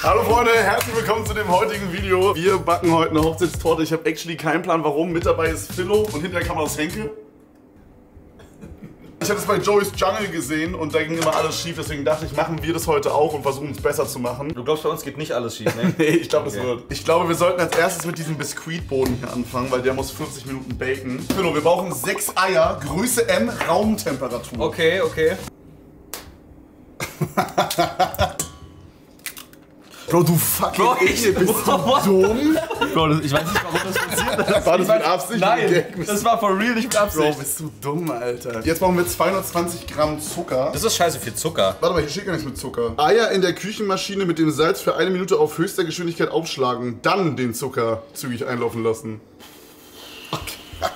Hallo Freunde, herzlich willkommen zu dem heutigen Video. Wir backen heute eine Hochzeitstorte. Ich habe actually keinen Plan warum. Mit dabei ist Philo und hinter der Kamera ist Henke. Ich habe es bei Joey's Jungle gesehen und da ging immer alles schief, deswegen dachte ich, machen wir das heute auch und versuchen es besser zu machen. Du glaubst, bei uns geht nicht alles schief, ne? Nee, ich glaube, das wird. Ich glaube, wir sollten als erstes mit diesem Biskuitboden hier anfangen, weil der muss 40 Minuten baken. Philo, wir brauchen 6 Eier, Größe M, Raumtemperatur. Okay, okay. Bro, du fucking Ekel, bist du dumm? Bro, ich weiß nicht, warum das passiert. War das mit Absicht? Nein, das war for real nicht mit Absicht. Bro, bist du dumm, Alter. Jetzt brauchen wir 220 Gramm Zucker. Das ist scheiße viel Zucker. Warte mal, hier steht gar nichts mit Zucker. Eier in der Küchenmaschine mit dem Salz für 1 Minute auf höchster Geschwindigkeit aufschlagen. Dann den Zucker zügig einlaufen lassen. Okay.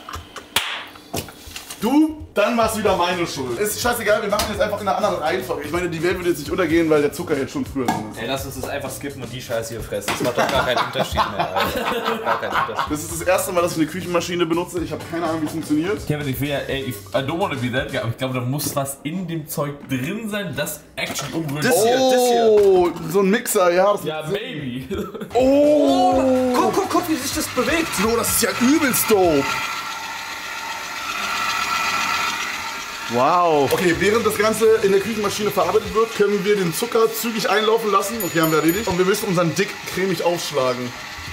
Du, dann war es wieder meine Schuld. Ist scheißegal, wir machen jetzt einfach in einer anderen Reihenfolge. Ich meine, die Welt wird jetzt nicht untergehen, weil der Zucker jetzt schon früher drin ist. Ey, lass uns das einfach skippen und die Scheiße hier fressen. Das macht doch gar keinen Unterschied mehr, Alter. Gar keinen Unterschied. Das ist das erste Mal, dass ich eine Küchenmaschine benutze. Ich habe keine Ahnung, wie es funktioniert. Kevin, ich will ja, ey, I don't wanna be that guy, aber ich glaube, da muss was in dem Zeug drin sein, das Action umrührt. Das hier. Oh, so ein Mixer, ja. Ja, baby. Oh! Guck, wie sich das bewegt. Flo, das ist ja übelst dope. Wow. Okay, während das Ganze in der Küchenmaschine verarbeitet wird, können wir den Zucker zügig einlaufen lassen. Okay, haben wir erledigt. Und wir müssen unseren Dick cremig aufschlagen.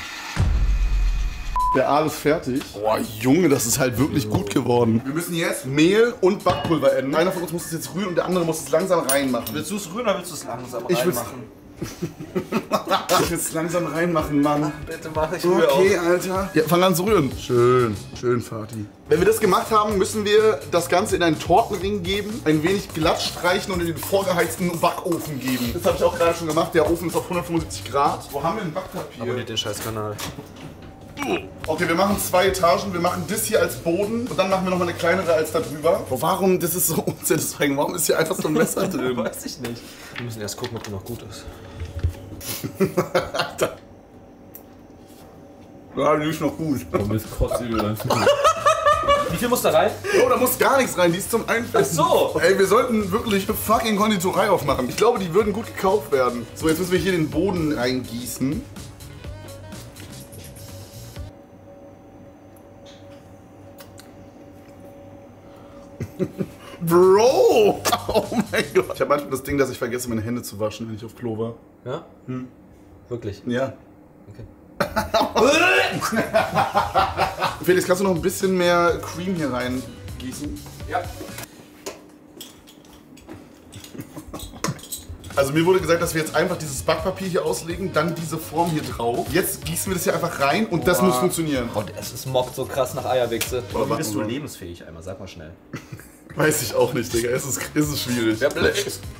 Der Aal ist fertig. Boah, Junge, das ist halt wirklich gut geworden. Wir müssen jetzt Mehl und Backpulver adden. Einer von uns muss es jetzt rühren und der andere muss es langsam reinmachen. Willst du es rühren oder willst du es langsam Ich will's- reinmachen? Ich will es langsam reinmachen, Mann. Bitte mach ich rühre Okay, auch. Alter. Ja, fang an zu rühren. Schön, schön, Vati. Wenn wir das gemacht haben, müssen wir das Ganze in einen Tortenring geben, ein wenig glatt streichen und in den vorgeheizten Backofen geben. Das habe ich auch gerade schon gemacht. Der Ofen ist auf 175 Grad. Wo haben wir ein Backpapier? Abonniert den scheiß Kanal. Okay, wir machen 2 Etagen. Wir machen das hier als Boden und dann machen wir noch mal eine kleinere als da drüber. Oh, warum? Das ist so unsatisfying. Warum ist hier einfach so ein Messer drin? Weiß ich nicht. Wir müssen erst gucken, ob der noch gut ist. Ja, die ist noch gut. Du bist kotzübel. Wie viel muss da rein? Oh, da muss gar nichts rein, die ist zum Einfetten. Ach so. Ey, wir sollten wirklich eine fucking Konditorei aufmachen. Ich glaube, die würden gut gekauft werden. So, jetzt müssen wir hier den Boden reingießen. Bro! Oh mein Gott. Ich habe manchmal das Ding, dass ich vergesse, meine Hände zu waschen, wenn ich auf Klo war. Ja? Wirklich? Ja. Okay. Felix, kannst du noch ein bisschen mehr Cream hier reingießen? Ja. Also mir wurde gesagt, dass wir jetzt einfach dieses Backpapier hier auslegen, dann diese Form hier drauf. Jetzt gießen wir das hier einfach rein und das muss funktionieren. Und es mockt so krass nach Eierwichse. Oder Wie bist du backen wir. lebensfähig einmal? Sag mal schnell. Weiß ich auch nicht, Digga. Es ist schwierig. Ja, blöd.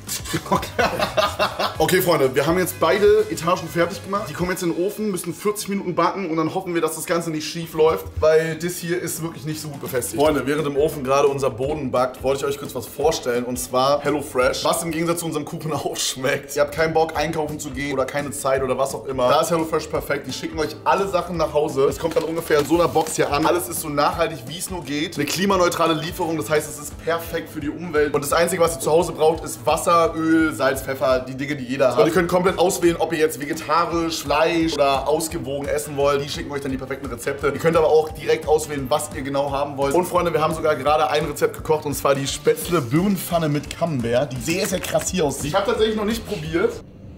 Okay, Freunde, wir haben jetzt beide Etagen fertig gemacht. Die kommen jetzt in den Ofen, müssen 40 Minuten backen und dann hoffen wir, dass das Ganze nicht schief läuft, weil das hier ist wirklich nicht so gut befestigt. Freunde, während im Ofen gerade unser Boden backt, wollte ich euch kurz was vorstellen und zwar HelloFresh, was im Gegensatz zu unserem Kuchen auch schmeckt. Ihr habt keinen Bock einkaufen zu gehen oder keine Zeit oder was auch immer. Da ist HelloFresh perfekt. Die schicken euch alle Sachen nach Hause. Es kommt dann ungefähr in so einer Box hier an. Alles ist so nachhaltig, wie es nur geht. Eine klimaneutrale Lieferung, das heißt, es ist perfekt für die Umwelt. Und das Einzige, was ihr zu Hause braucht, ist Wasser, Öl, Salz, Pfeffer, die Dinge, die jeder hat. Und ihr könnt komplett auswählen, ob ihr jetzt vegetarisch, Fleisch oder ausgewogen essen wollt. Die schicken euch dann die perfekten Rezepte. Ihr könnt aber auch direkt auswählen, was ihr genau haben wollt. Und Freunde, wir haben sogar gerade ein Rezept gekocht und zwar die Spätzle Birnenpfanne mit Camembert, die sehr, sehr krass hier aussieht. Ich habe tatsächlich noch nicht probiert.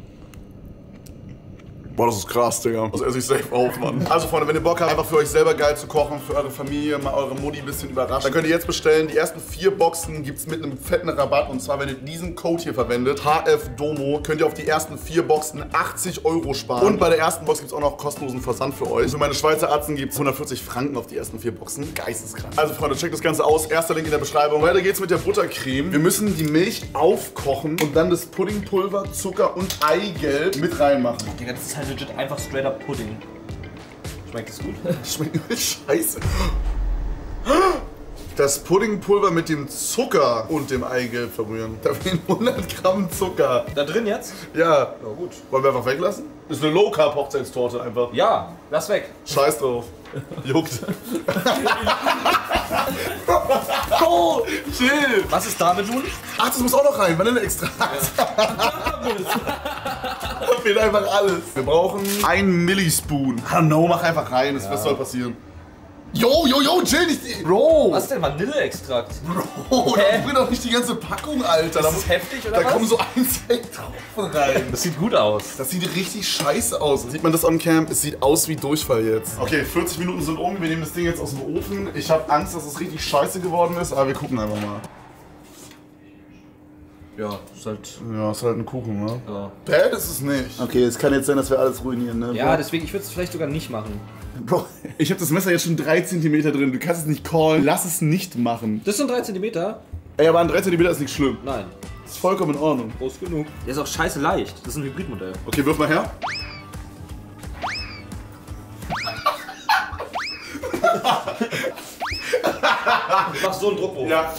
Boah, das ist krass, Digga. Das esse ich safe auf, Mann. Also Freunde, wenn ihr Bock habt, einfach für euch selber geil zu kochen, für eure Familie, mal eure Mutti ein bisschen überraschen, dann könnt ihr jetzt bestellen. Die ersten 4 Boxen gibt's mit einem fetten Rabatt. Und zwar, wenn ihr diesen Code hier verwendet, HFDOMO, könnt ihr auf die ersten 4 Boxen 80 € sparen. Und bei der ersten Box gibt's auch noch kostenlosen Versand für euch. Für meine Schweizer Arzten gibt's 140 Franken auf die ersten 4 Boxen. Geisteskrank. Also Freunde, checkt das Ganze aus. Erster Link in der Beschreibung. Weiter geht's mit der Buttercreme. Wir müssen die Milch aufkochen und dann das Puddingpulver, Zucker und Eigelb mit reinmachen. Digga, das ist halt legit einfach straight up Pudding. Schmeckt es gut? Schmeckt übelst scheiße. Das Puddingpulver mit dem Zucker und dem Eigelb verrühren. Da fehlen 100 Gramm Zucker. Da drin jetzt? Ja. Ja, gut. Wollen wir einfach weglassen? Das ist eine Low-Carb-Hochzeitstorte einfach. Ja, lass weg. Scheiß drauf. Juckt. Oh, Chill. was ist damit nun? Ach, das muss auch noch rein. Vanilleextrakt. Da fehlt einfach alles. Wir brauchen einen Millispoon. I don't know, mach einfach rein. Was soll passieren? Yo, chill nicht. Bro. Was denn? Vanilleextrakt? Bro, da bringt doch nicht die ganze Packung, Alter. Das ist heftig, oder da was? kommen so einzelne Tropfen rein. Das sieht gut aus. Das sieht richtig scheiße aus. Sieht man das on cam? Es sieht aus wie Durchfall jetzt. Okay, 40 Minuten sind um. Wir nehmen das Ding jetzt aus dem Ofen. Ich habe Angst, dass es richtig scheiße geworden ist, aber wir gucken einfach mal. Ja, ist halt... Ja, ist halt ein Kuchen, ne? Ja. Bad ist es nicht. Okay, es kann jetzt sein, dass wir alles ruinieren, ne? Ja, deswegen, ich würde es vielleicht sogar nicht machen. Bro, ich habe das Messer jetzt schon 3 cm drin. Du kannst es nicht callen. Lass es nicht machen. Das sind 3 cm? Ey, aber an 3 cm ist nicht schlimm. Nein. Das ist vollkommen in Ordnung. Groß genug. Der ist auch scheiße leicht. Das ist ein Hybridmodell. Okay, wirf mal her. Mach so einen Druck hoch. Ja.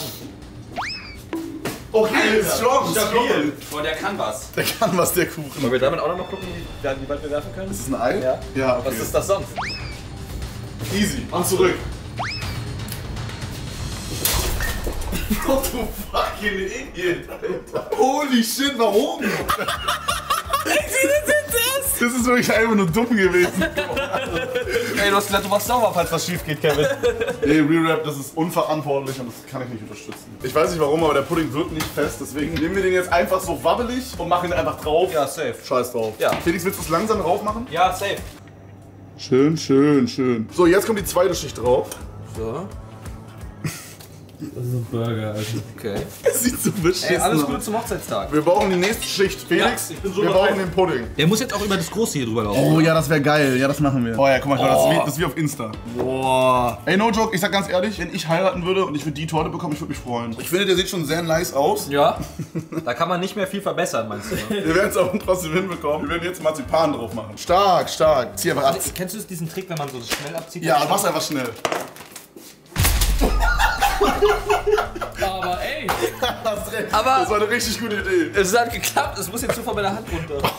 Okay, ist strong. Stabil. Boah, der kann was. Der kann was, der Kuchen. Wollen wir damit auch noch mal gucken, wie weit wir werfen können? Ist das ein Ei? Ja. Ja, okay. Was ist das sonst? Easy. Mach zurück. Oh, du fucking Idiot, Alter. Holy shit, warum? Das ist wirklich einfach nur dumm gewesen. Ey, du hast gesagt, du machst sauber, falls was schief geht, Kevin. Nee, Re-Rap, das ist unverantwortlich und das kann ich nicht unterstützen. Ich weiß nicht warum, aber der Pudding wird nicht fest, deswegen nehmen wir den jetzt einfach so wabbelig und machen ihn einfach drauf. Ja, safe. Scheiß drauf. Ja. Felix, willst du es langsam drauf machen? Ja, safe. Schön, schön, schön. So, jetzt kommt die zweite Schicht drauf. So. Das ist ein Burger, Alter. Okay. Es sieht so beschissen Ey, alles aus. Gute zum Hochzeitstag. Wir brauchen die nächste Schicht. Felix, Ja, ich bin so wir bereit. brauchen den Pudding. Der muss jetzt auch über das Große hier drüber laufen. Oh ja, das wäre geil. Ja, das machen wir. Oh ja, guck mal, das ist wie auf Insta. Boah. Ey, no joke, ich sag ganz ehrlich, wenn ich heiraten würde und ich würde die Torte bekommen, ich würde mich freuen. Ich finde, der sieht schon sehr nice aus. Ja, da kann man nicht mehr viel verbessern, meinst du? Ne? Wir werden es auch trotzdem hinbekommen. Wir werden jetzt Marzipan drauf machen. Stark, stark. Zieh einfach ab. Kennst du diesen Trick, wenn man so schnell abzieht? Ja, mach's einfach schnell. Aber ey! Hast recht. Aber- Das war eine richtig gute Idee. Es hat geklappt, es muss jetzt nur von meiner Hand runter.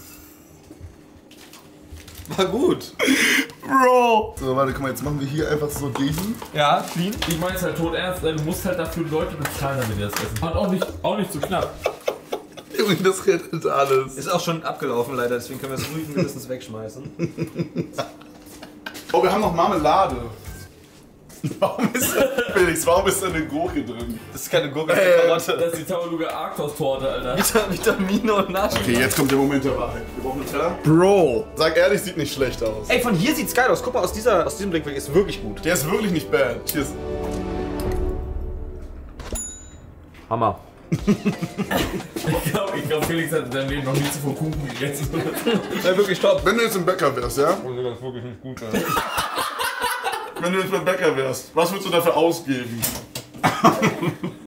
War gut. Bro. So, warte, guck mal, jetzt machen wir hier einfach so diesen. Ja, clean. Ich meine es halt tot ernst, du musst halt dafür Leute bezahlen, damit die das essen. Und auch nicht zu knapp. Junge, das rettet alles. Ist auch schon abgelaufen leider, deswegen können wir es ruhig mindestens wegschmeißen. Oh, wir haben noch Marmelade. Warum ist da, Felix, warum ist da eine Gurke drin? Das ist keine Gurke, das ist eine Karotte. Das ist die Tabaluga Arktos-Torte, Alter. Vitamine und Nahrung. Okay, jetzt kommt der Moment der Wahrheit. Wir brauchen einen Teller. Bro, sag ehrlich, sieht nicht schlecht aus. Ey, von hier sieht's geil aus. Guck mal, aus diesem Blickwinkel ist wirklich gut. Der ist wirklich nicht bad. Cheers. Hammer. Ich glaub, Felix hat in seinem Leben noch nie zuvor Kuchen gegessen. Ja, wirklich top. Wenn du jetzt im Bäcker wärst, ja? Das ist wirklich nicht gut, ey. Wenn du jetzt beim Bäcker wärst, was würdest du dafür ausgeben?